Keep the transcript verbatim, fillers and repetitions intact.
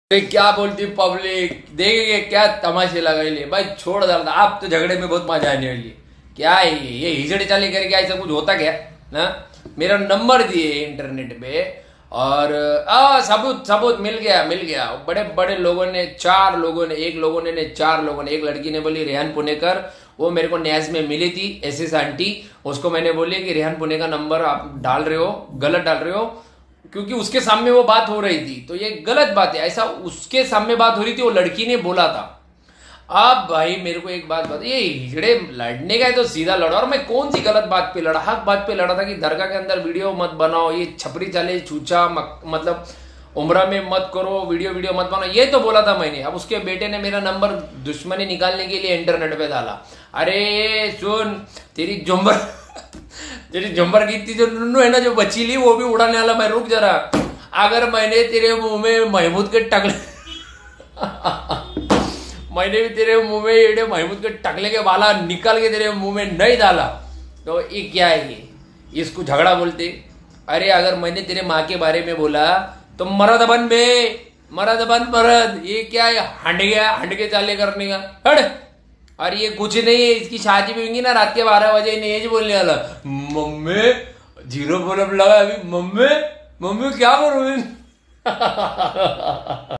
अरे क्या बोलती पब्लिक, देखेंगे क्या तमाशे लगाइए भाई। छोड़ डालता, आप तो झगड़े में बहुत मजा आने वाली है। क्या है ये ये हिजड़े चाले करके ऐसा कुछ होता क्या ना। मेरा नंबर दिए इंटरनेट पे और आ सबूत सबूत मिल गया मिल गया। बड़े बड़े लोगों ने, चार लोगों ने, एक लोगों ने, ने चार लोगों ने, एक लड़की ने बोली रेहान पुणेकर, वो मेरे को न्याज में मिली थी एस एस आंटी। उसको मैंने बोली कि रेहान पुणे का नंबर आप डाल रहे हो, गलत डाल रहे हो, क्योंकि उसके सामने वो बात हो रही थी तो ये गलत बात है। ऐसा उसके सामने बात हो रही थी, वो लड़की ने बोला था। अब भाई मेरे को एक बात बता, ये हिजड़े लड़ने का है तो सीधा लड़ो। और मैं कौन सी गलत बात पे लड़ा, हक बात पे लड़ा था कि दरगाह के अंदर वीडियो मत बनाओ, ये छपरी चाले छूचा मतलब उम्र में मत करो, वीडियो वीडियो मत बनाओ, ये तो बोला था मैंने। अब उसके बेटे ने मेरा नंबर दुश्मनी निकालने के लिए इंटरनेट पे डाला। अरे सुन, तेरी जुम्बर तेरी जुम्बर की थी जो नुन्नू है ना, जो बची ली, वो भी उड़ाने वाला। मैं रुक जरा, अगर मैंने तेरे मुंह में महमूद के टकले मैंने भी तेरे मुंह में ये महमूद के टकले के बाला निकाल के तेरे मुंह में नहीं डाला तो ये क्या है, ये इसको झगड़ा बोलते। अरे अगर मैंने तेरे माँ के बारे में बोला तो मरद बन बे, मरद बन मरद। ये क्या है, हंड गया हंड के चाले करने का, हट। और ये कुछ नहीं है, इसकी शादी भी होंगी ना रात के बारह बजे, नहीं बोलने वाला मम्मी जीरो बल्ब लगा अभी, मम्मी मम्मी क्या करूं।